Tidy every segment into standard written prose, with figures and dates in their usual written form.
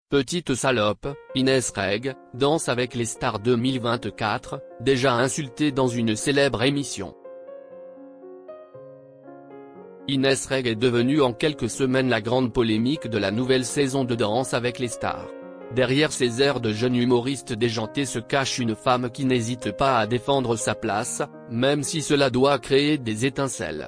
Petite salope, Inès Reg, Danse avec les stars 2024, déjà insultée dans une célèbre émission. Inès Reg est devenue en quelques semaines la grande polémique de la nouvelle saison de Danse avec les stars. Derrière ses airs de jeune humoriste déjanté se cache une femme qui n'hésite pas à défendre sa place, même si cela doit créer des étincelles.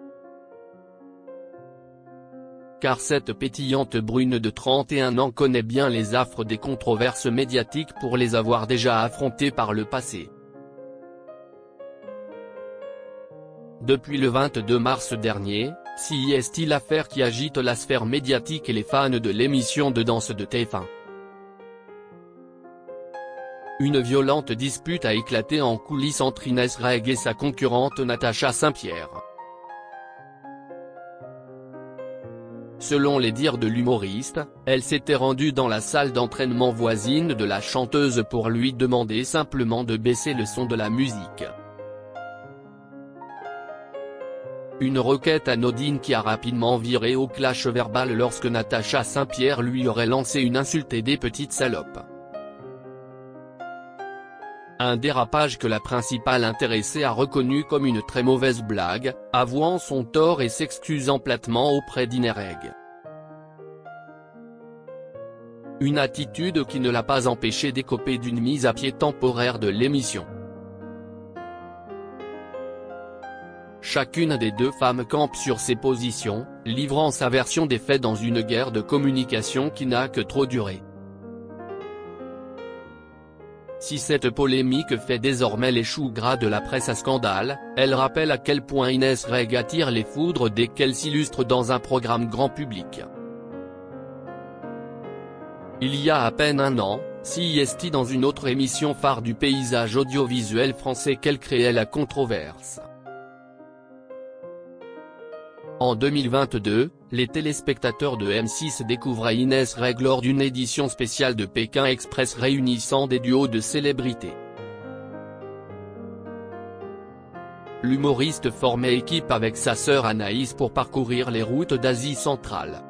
Car cette pétillante brune de 31 ans connaît bien les affres des controverses médiatiques pour les avoir déjà affrontées par le passé. Depuis le 22 mars dernier, CIST l'affaire qui agite la sphère médiatique et les fans de l'émission de danse de TF1. Une violente dispute a éclaté en coulisses entre Inès Reg et sa concurrente Natacha Saint-Pierre. Selon les dires de l'humoriste, elle s'était rendue dans la salle d'entraînement voisine de la chanteuse pour lui demander simplement de baisser le son de la musique. Une requête anodine qui a rapidement viré au clash verbal lorsque Natacha Saint-Pierre lui aurait lancé une insulte et des petites salopes. Un dérapage que la principale intéressée a reconnu comme une très mauvaise blague, avouant son tort et s'excusant platement auprès d'Inès Reg. Une attitude qui ne l'a pas empêché d'écoper d'une mise à pied temporaire de l'émission. Chacune des deux femmes campe sur ses positions, livrant sa version des faits dans une guerre de communication qui n'a que trop duré. Si cette polémique fait désormais les choux gras de la presse à scandale, elle rappelle à quel point Inès Reg attire les foudres dès qu'elle s'illustre dans un programme grand public. Il y a à peine un an, CIST dans une autre émission phare du paysage audiovisuel français qu'elle créait la controverse. En 2022, les téléspectateurs de M6 découvraient Inès Reg lors d'une édition spéciale de Pékin Express réunissant des duos de célébrités. L'humoriste formait équipe avec sa sœur Anaïs pour parcourir les routes d'Asie centrale.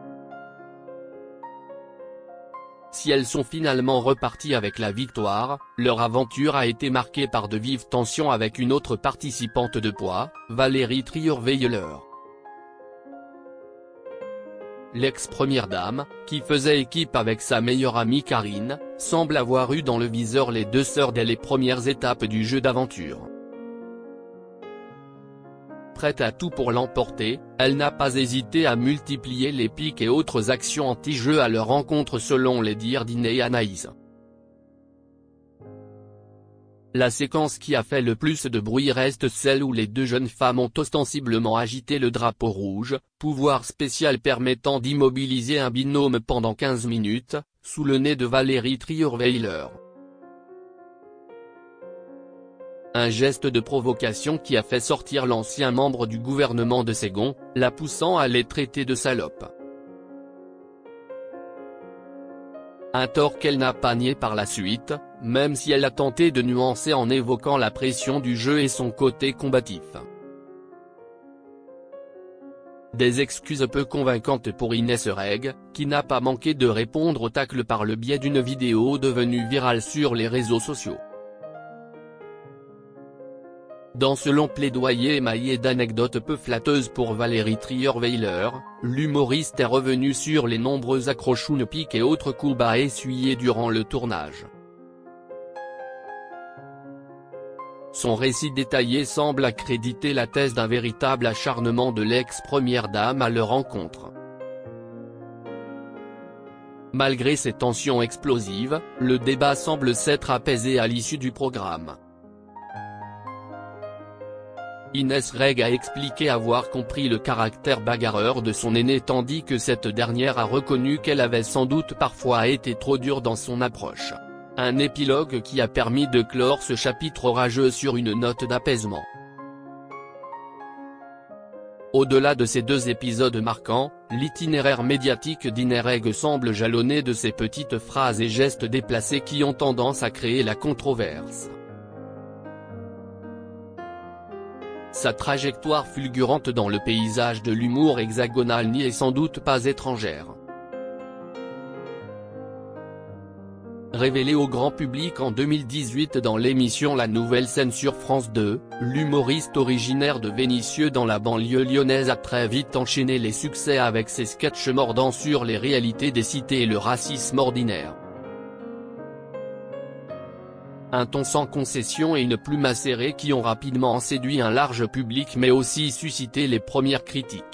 Si elles sont finalement reparties avec la victoire, leur aventure a été marquée par de vives tensions avec une autre participante de poids, Valérie Trierweiler. L'ex-première dame, qui faisait équipe avec sa meilleure amie Karine, semble avoir eu dans le viseur les deux sœurs dès les premières étapes du jeu d'aventure. Prête à tout pour l'emporter, elle n'a pas hésité à multiplier les piques et autres actions anti-jeu à leur encontre selon les dires d'Inès et Anaïs. La séquence qui a fait le plus de bruit reste celle où les deux jeunes femmes ont ostensiblement agité le drapeau rouge, pouvoir spécial permettant d'immobiliser un binôme pendant 15 minutes, sous le nez de Valérie Trierweiler. Un geste de provocation qui a fait sortir l'ancien membre du gouvernement de Ségon, la poussant à les traiter de salope. Un tort qu'elle n'a pas nié par la suite, même si elle a tenté de nuancer en évoquant la pression du jeu et son côté combatif. Des excuses peu convaincantes pour Inès Reg, qui n'a pas manqué de répondre au tacle par le biais d'une vidéo devenue virale sur les réseaux sociaux. Dans ce long plaidoyer émaillé d'anecdotes peu flatteuses pour Valérie Trierweiler, l'humoriste est revenu sur les nombreux accrochounes piques et autres coups bas essuyés durant le tournage. Son récit détaillé semble accréditer la thèse d'un véritable acharnement de l'ex-première dame à leur encontre. Malgré ces tensions explosives, le débat semble s'être apaisé à l'issue du programme. Inès Reg a expliqué avoir compris le caractère bagarreur de son aînée tandis que cette dernière a reconnu qu'elle avait sans doute parfois été trop dure dans son approche. Un épilogue qui a permis de clore ce chapitre orageux sur une note d'apaisement. Au-delà de ces deux épisodes marquants, l'itinéraire médiatique d'Inès Reg semble jalonné de ces petites phrases et gestes déplacés qui ont tendance à créer la controverse. Sa trajectoire fulgurante dans le paysage de l'humour hexagonal n'y est sans doute pas étrangère. Révélée au grand public en 2018 dans l'émission La Nouvelle Scène sur France 2, l'humoriste originaire de Vénissieux dans la banlieue lyonnaise a très vite enchaîné les succès avec ses sketchs mordants sur les réalités des cités et le racisme ordinaire. Un ton sans concession et une plume acérée qui ont rapidement séduit un large public mais aussi suscité les premières critiques.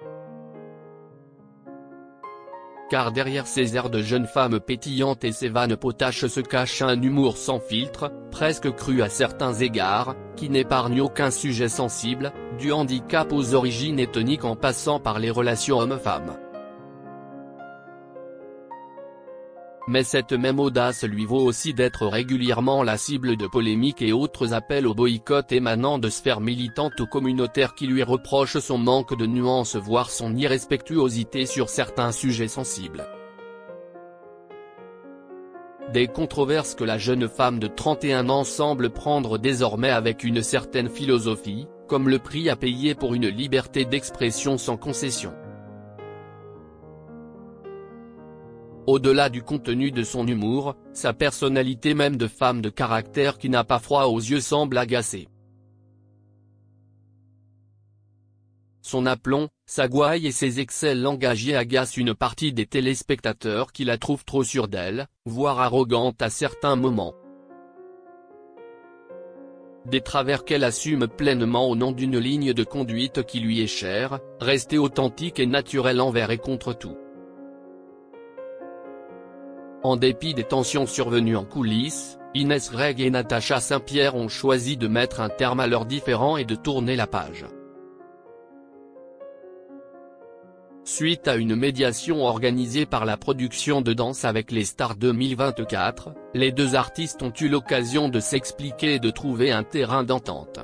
Car derrière ces airs de jeune femme pétillante et ses vannes potaches se cache un humour sans filtre, presque cru à certains égards, qui n'épargne aucun sujet sensible, du handicap aux origines ethniques en passant par les relations hommes-femmes. Mais cette même audace lui vaut aussi d'être régulièrement la cible de polémiques et autres appels au boycott émanant de sphères militantes ou communautaires qui lui reprochent son manque de nuances voire son irrespectuosité sur certains sujets sensibles. Des controverses que la jeune femme de 31 ans semble prendre désormais avec une certaine philosophie, comme le prix à payer pour une liberté d'expression sans concession. Au-delà du contenu de son humour, sa personnalité même de femme de caractère qui n'a pas froid aux yeux semble agacer. Son aplomb, sa gouaille et ses excès langagiers agacent une partie des téléspectateurs qui la trouvent trop sûre d'elle, voire arrogante à certains moments. Des travers qu'elle assume pleinement au nom d'une ligne de conduite qui lui est chère, rester authentique et naturelle envers et contre tout. En dépit des tensions survenues en coulisses, Inès Reg et Natacha Saint-Pierre ont choisi de mettre un terme à leurs différends et de tourner la page. Suite à une médiation organisée par la production de Danse avec les stars 2024, les deux artistes ont eu l'occasion de s'expliquer et de trouver un terrain d'entente.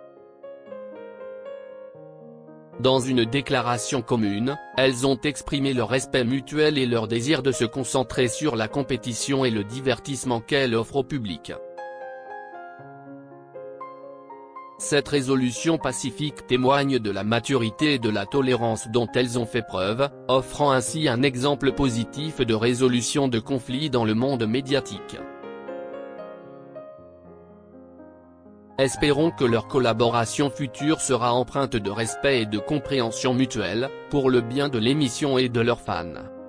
Dans une déclaration commune, elles ont exprimé leur respect mutuel et leur désir de se concentrer sur la compétition et le divertissement qu'elle offre au public. Cette résolution pacifique témoigne de la maturité et de la tolérance dont elles ont fait preuve, offrant ainsi un exemple positif de résolution de conflits dans le monde médiatique. Espérons que leur collaboration future sera empreinte de respect et de compréhension mutuelle, pour le bien de l'émission et de leurs fans.